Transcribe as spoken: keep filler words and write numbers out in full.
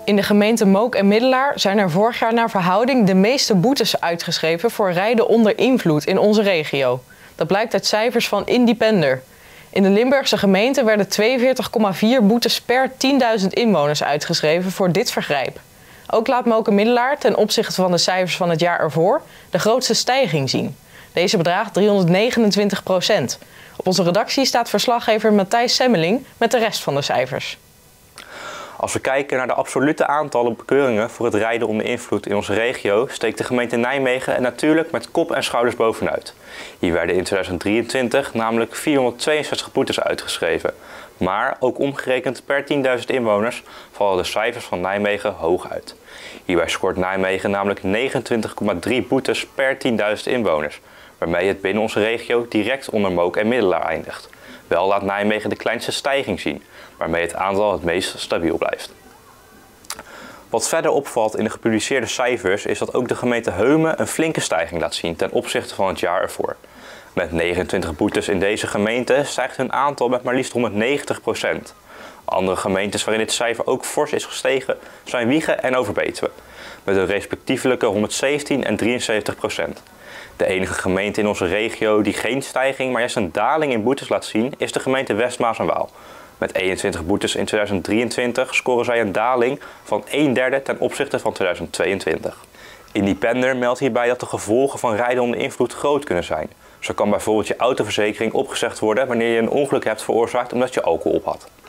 In de gemeente Mook en Middelaar zijn er vorig jaar naar verhouding de meeste boetes uitgeschreven voor rijden onder invloed in onze regio. Dat blijkt uit cijfers van Independer. In de Limburgse gemeente werden tweeënveertig komma vier boetes per tienduizend inwoners uitgeschreven voor dit vergrijp. Ook laat Mook en Middelaar ten opzichte van de cijfers van het jaar ervoor de grootste stijging zien. Deze bedraagt driehonderdnegenentwintig procent. Op onze redactie staat verslaggever Matthijs Semmeling met de rest van de cijfers. Als we kijken naar de absolute aantallen bekeuringen voor het rijden onder invloed in onze regio, steekt de gemeente Nijmegen er natuurlijk met kop en schouders bovenuit. Hier werden in tweeduizend drieëntwintig namelijk vierhonderdtweeënzestig boetes uitgeschreven. Maar ook omgerekend per tienduizend inwoners vallen de cijfers van Nijmegen hoog uit. Hierbij scoort Nijmegen namelijk negenentwintig komma drie boetes per tienduizend inwoners, waarmee het binnen onze regio direct onder Mook en Middelaar eindigt. Wel laat Nijmegen de kleinste stijging zien, waarmee het aantal het meest stabiel blijft. Wat verder opvalt in de gepubliceerde cijfers is dat ook de gemeente Heumen een flinke stijging laat zien ten opzichte van het jaar ervoor. Met negenentwintig boetes in deze gemeente stijgt hun aantal met maar liefst honderdnegentig procent. Andere gemeentes waarin dit cijfer ook fors is gestegen zijn Wijchen en Overbetuwe, met een respectievelijke honderdzeventien en drieënzeventig procent. De enige gemeente in onze regio die geen stijging, maar juist een daling in boetes laat zien, is de gemeente West Maas en Waal. Met eenentwintig boetes in tweeduizend drieëntwintig scoren zij een daling van een derde ten opzichte van tweeduizend tweeëntwintig. Independer meldt hierbij dat de gevolgen van rijden onder invloed groot kunnen zijn. Zo kan bijvoorbeeld je autoverzekering opgezegd worden wanneer je een ongeluk hebt veroorzaakt omdat je alcohol op had.